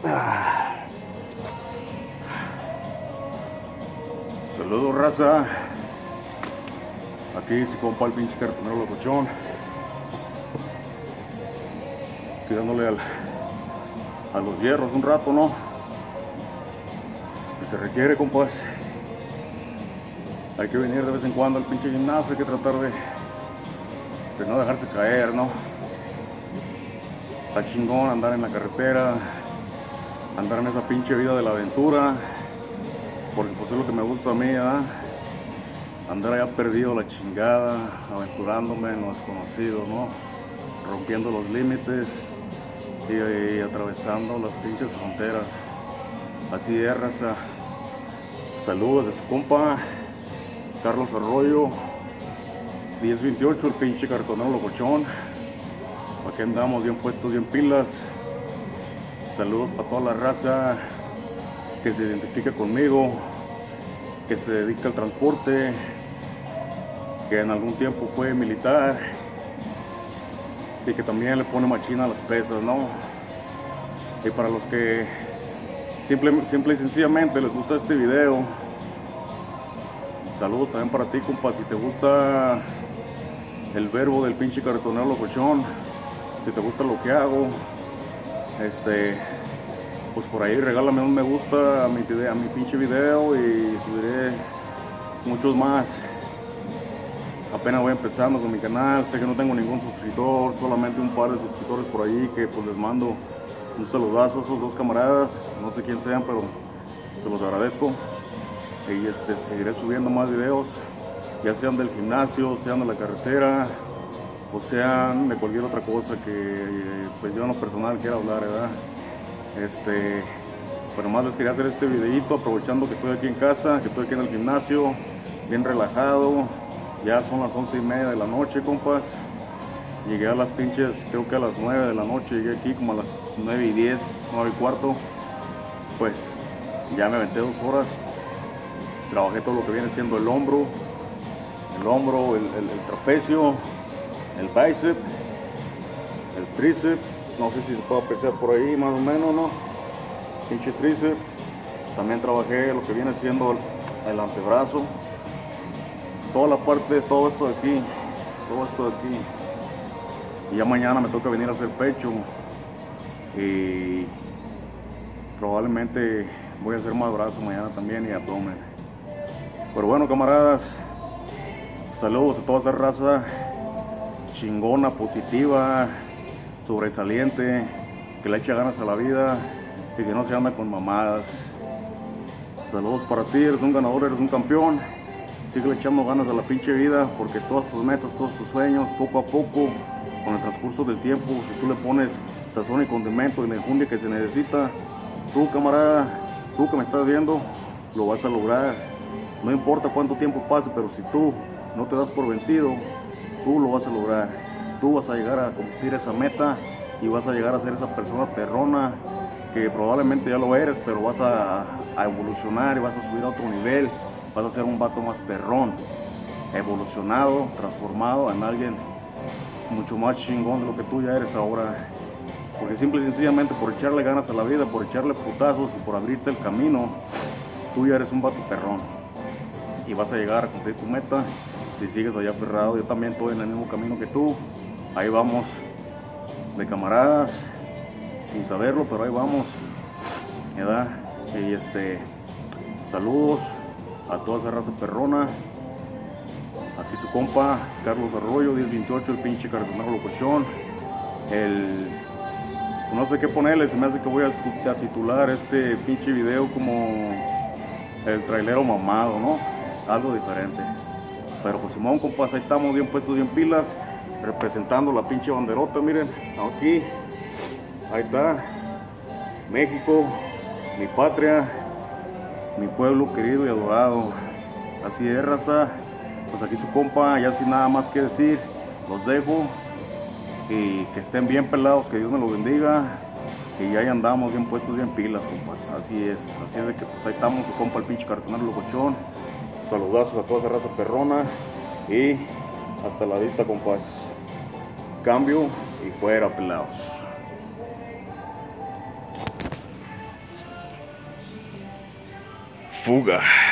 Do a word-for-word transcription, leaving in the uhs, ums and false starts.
Ah. Saludos, raza. Aquí se compa el pinche cartonero locochón. Tirándole al, a los hierros un rato, ¿no? Que se requiere, compas. Hay que venir de vez en cuando al pinche gimnasio, hay que tratar de, de no dejarse caer, ¿no? Está chingón andar en la carretera, andar en esa pinche vida de la aventura, porque pues es lo que me gusta a mí, ¿verdad? Andar allá perdido la chingada, aventurándome en lo desconocido, ¿no? Rompiendo los límites y, y atravesando las pinches fronteras. Así es, raza. Saludos de su compa Carlos Arroyo, diez veintiocho, el pinche cartonero locochón. Aquí andamos bien puestos, bien pilas. Saludos para toda la raza que se identifica conmigo, que se dedica al transporte, que en algún tiempo fue militar y que también le pone machina a las pesas, ¿no? Y para los que simple, simple y sencillamente les gusta este video, saludos también para ti, compa. Si te gusta el verbo del pinche cartonero locochón, si te gusta lo que hago, este, pues por ahí regálame un me gusta a mi, video, a mi pinche video y subiré muchos más. Apenas voy empezando con mi canal, sé que no tengo ningún suscriptor, solamente un par de suscriptores por ahí que pues les mando un saludazo a esos dos camaradas, no sé quién sean, pero se los agradezco. Y este, seguiré subiendo más videos, ya sean del gimnasio, sean de la carretera, o sean de cualquier otra cosa que pues yo en lo personal quiera hablar, ¿verdad? Este, pero más les quería hacer este videito aprovechando que estoy aquí en casa, que estoy aquí en el gimnasio, bien relajado. Ya son las once y media de la noche, compas. Llegué a las pinches, creo que a las nueve de la noche, llegué aquí como a las nueve y diez, nueve y cuarto. Pues ya me aventé dos horas. Trabajé todo lo que viene siendo el hombro, el hombro, el, el, el trapecio, el bíceps, el tríceps. No sé si se puede apreciar por ahí más o menos, ¿no? Pinche tríceps. También trabajé lo que viene siendo el, el antebrazo. Toda la parte de todo esto de aquí, todo esto de aquí. Y ya mañana me toca venir a hacer pecho. Y probablemente voy a hacer más brazo mañana también y abdomen. Pero bueno, camaradas, saludos a toda esa raza chingona, positiva, sobresaliente, que le echa ganas a la vida y que no se anda con mamadas. Saludos para ti, eres un ganador, eres un campeón. Sigue echando ganas a la pinche vida, porque todas tus metas, todos tus sueños, poco a poco, con el transcurso del tiempo, si tú le pones sazón y condimento y la enjundia que se necesita, tú, camarada, tú que me estás viendo, lo vas a lograr. No importa cuánto tiempo pase, pero si tú no te das por vencido, tú lo vas a lograr. Tú vas a llegar a cumplir esa meta y vas a llegar a ser esa persona perrona que probablemente ya lo eres, pero vas a, a evolucionar y vas a subir a otro nivel. Vas a ser un vato más perrón, evolucionado, transformado en alguien mucho más chingón de lo que tú ya eres ahora. Porque simple y sencillamente por echarle ganas a la vida, por echarle putazos y por abrirte el camino, tú ya eres un vato perrón. Y vas a llegar a cumplir tu meta si sigues allá aferrado. Yo también estoy en el mismo camino que tú. Ahí vamos de camaradas, sin saberlo, pero ahí vamos, ¿verdad? Y este, saludos a toda esa raza perrona. Aquí su compa Carlos Arroyo, diez veintiocho, el pinche cartonero locochón. El, no sé qué ponerle, se me hace que voy a, a titular este pinche video como el trailero mamado, ¿no? Algo diferente. Pero pues Simón, compas, ahí estamos bien puestos, bien pilas, representando la pinche banderota, miren, aquí, ahí está, México, mi patria, mi pueblo querido y adorado. Así es, raza. Pues aquí su compa, ya sin nada más que decir, los dejo y que estén bien pelados, que Dios me los bendiga, y ahí andamos bien puestos, bien pilas, compas. Así es, así es de que pues ahí estamos, su compa el pinche cartonero locochón. Saludazos a toda esa raza perrona y hasta la vista, compas. Cambio y fuera, pelados. fuga.